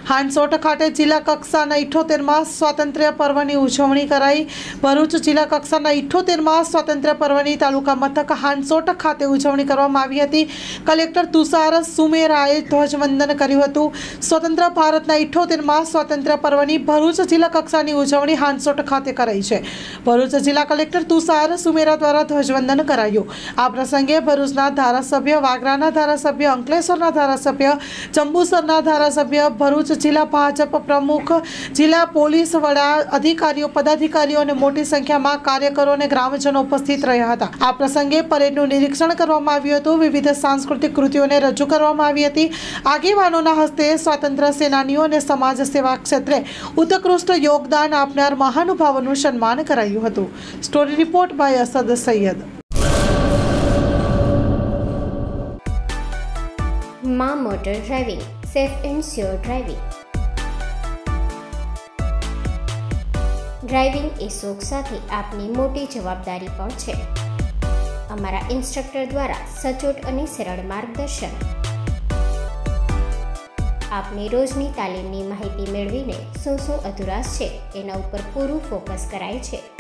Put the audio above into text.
હાંસોટ ખાતે જિલ્લા કક્ષાના 78મા સ્વાતંત્ર્ય પર્વની ઉજવણી કરાઈ। ભરૂચ જિલ્લા કક્ષાના 78મા સ્વાતંત્ર્ય પર્વની તાલુકા મથક હાંસોટ ખાતે ઉજવણી કરવામાં આવી હતી। કલેક્ટર તુષાર સુમેરાએ ધ્વજવંદન કર્યું હતું। સ્વતંત્ર ભારતના 78મા સ્વાતંત્ર્ય પર્વની ભરૂચ જિલ્લા કક્ષાની ઉજવણી હાંસોટ ખાતે કરાઈ છે। ભરૂચ જિલ્લા કલેક્ટર તુષાર સુમેરા દ્વારા ધ્વજવંદન કરાયું। આ પ્રસંગે ભરૂચના ધારાસભ્ય, વાગરાના ધારાસભ્ય, અંકલેશ્વરના ધારાસભ્ય, જંબુસરના ધારાસભ્ય, ભરૂચ જિલ્લા ભાજપ પ્રમુખ, જિલ્લા પોલીસ વડા, અધિકારીઓ, પદાધિકારીઓ અને મોટી સંખ્યામાં કાર્યકરો અને ગ્રામજનો ઉપસ્થિત રહ્યા હતા। આ પ્રસંગે પરેડનું નિરીક્ષણ કરવામાં આવ્યું હતું। વિવિધ સાંસ્કૃતિક કૃતિઓને રજૂ કરવામાં આવી હતી। આગેવાનોના હસ્તે સ્વાતંત્ર્ય સેનાનીઓ અને સમાજ સેવા ક્ષેત્રે ઉત્કૃષ્ટ યોગદાન આપનાર મહાનુભાવોનું સન્માન કરાયું હતું। Story report by Asad Sayyed. माँ motor driving, safe and sure driving. Driving એ શોખ સાથે આપની મોટી જવાબદારી પણ છે। અમારા ઇન્સ્ટ્રક્ટર દ્વારા સચોટ અને સરળ માર્ગદર્શન આપની રોજની તાલીમની માહિતી મેળવીને શું અધુરાશ છે એના ઉપર પૂરું ફોકસ કરાય છે।